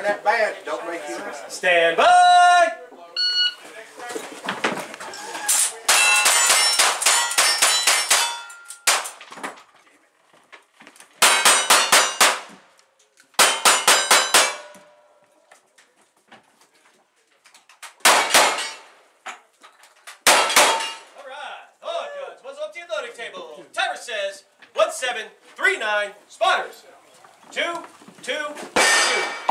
that bad, don't make you listen. Stand by! Table. Timer says 1739 spotters. 2, 2, 2.